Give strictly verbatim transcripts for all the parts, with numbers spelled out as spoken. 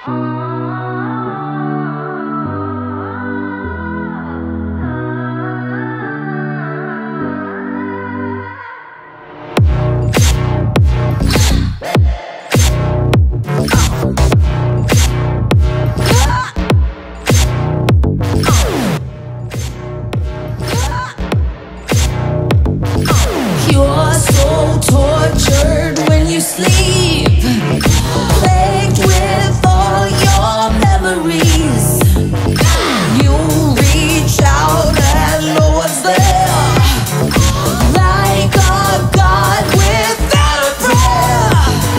You're so tortured when you sleep, plagued with all your memories. You reach out and no one's there, like a god without a prayer.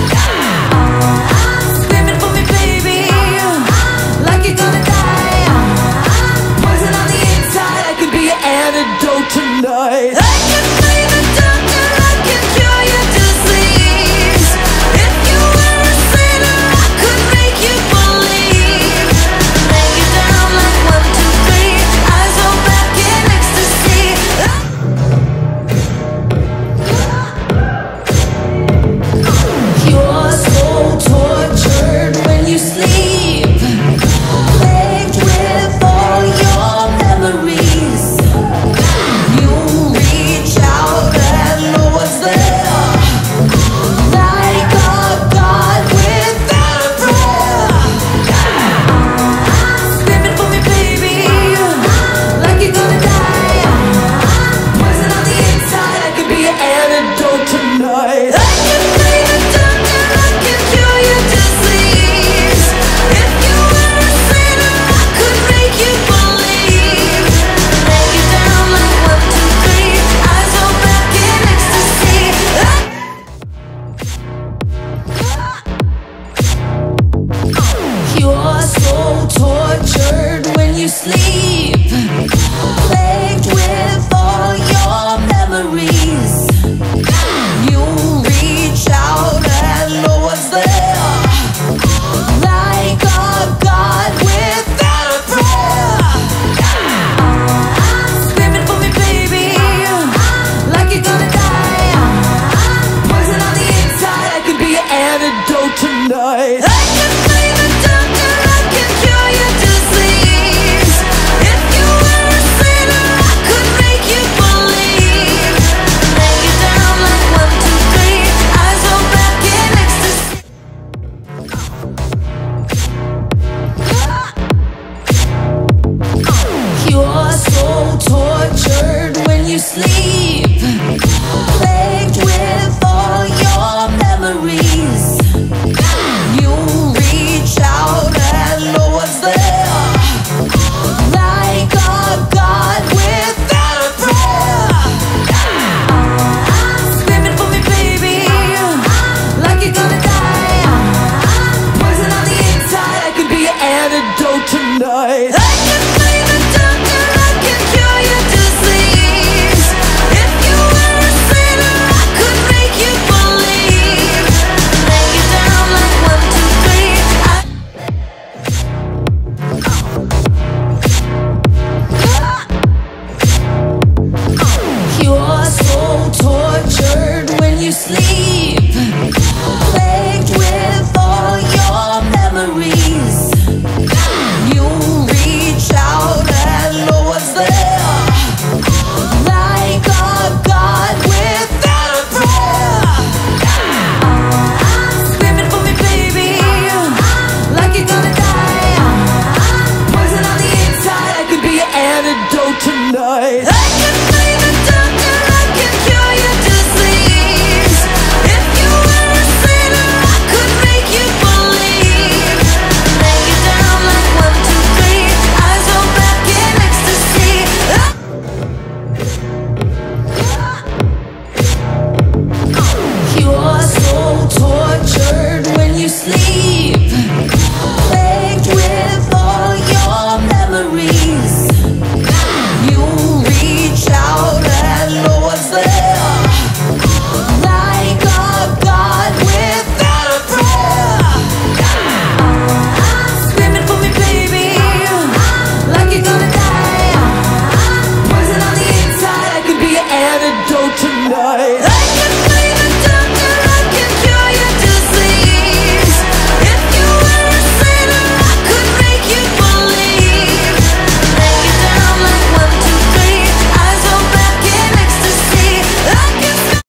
Screaming for me, baby, like you're gonna die. Poison on the inside, I could be your antidote tonight. I could be the doctor, I can cure your disease. If you were a sinner, I could make you believe. Lay you down like one, two, three, eyes roll back in ecstasy. You're so tortured when you sleep, plagued with all your memories. You reach out and no one's there, like a god without a prayer. Screaming for me, baby, like you're gonna die. Poison on the inside, I could be your antidote tonight. I could be the doctor, I can cure your disease. If you were a sinner, I could make you believe. Lay you down like one, two, three, eyes roll back in ecstasy. You're so tortured when you sleep, plagued with all your memories. You reach out and no one's there, like a god without a prayer. Screaming for me, baby, like you're gonna die. Poison on the inside, I could be your antidote tonight. I could